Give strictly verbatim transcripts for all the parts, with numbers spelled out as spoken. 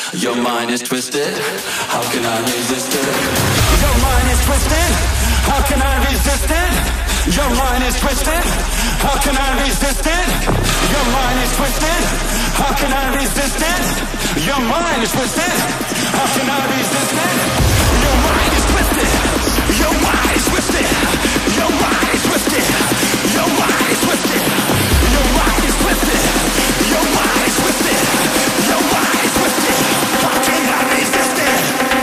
Your mind is twisted. How can I resist it? Your mind is twisted. How can I resist it? Your mind is twisted. How can I resist it? Your mind is twisted. How can I resist it? Your mind is twisted. How can I resist it? Your mind is twisted. Your mind is twisted. Your mind is twisted. Your mind is twisted. Your mind is twisted. Your mind is twisted. Your mind is twisted. How can I resist it?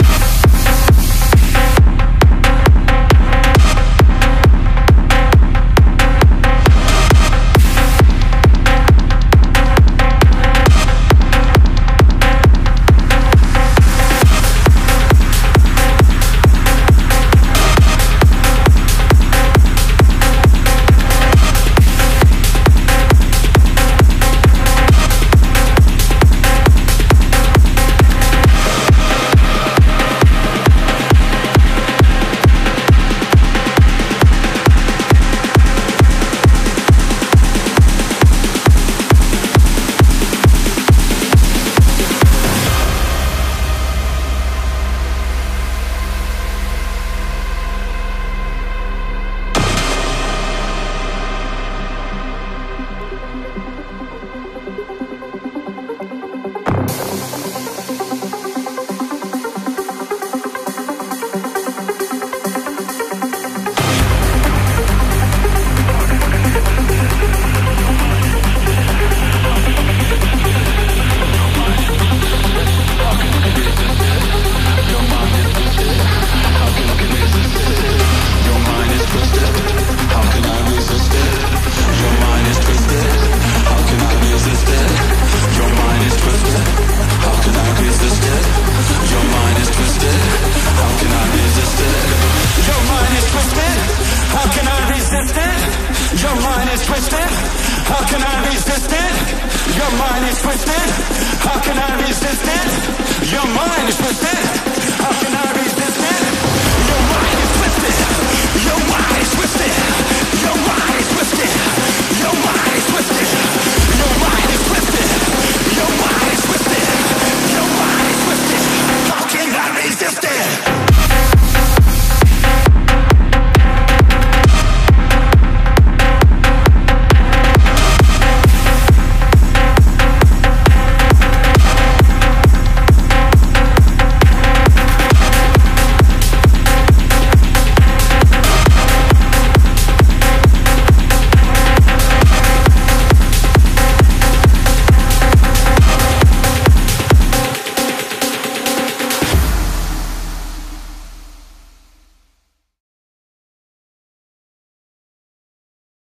Your mind is twisted. How can I resist it? Your mind is twisted. How can I resist it? Your mind is twisted. How can I resist it? Your mind is twisted. Your mind is twisted. Your mind is twisted. Your mind is twisted. Your mind is twisted. Your mind is twisted. Your mind is twisted. How can I resist it?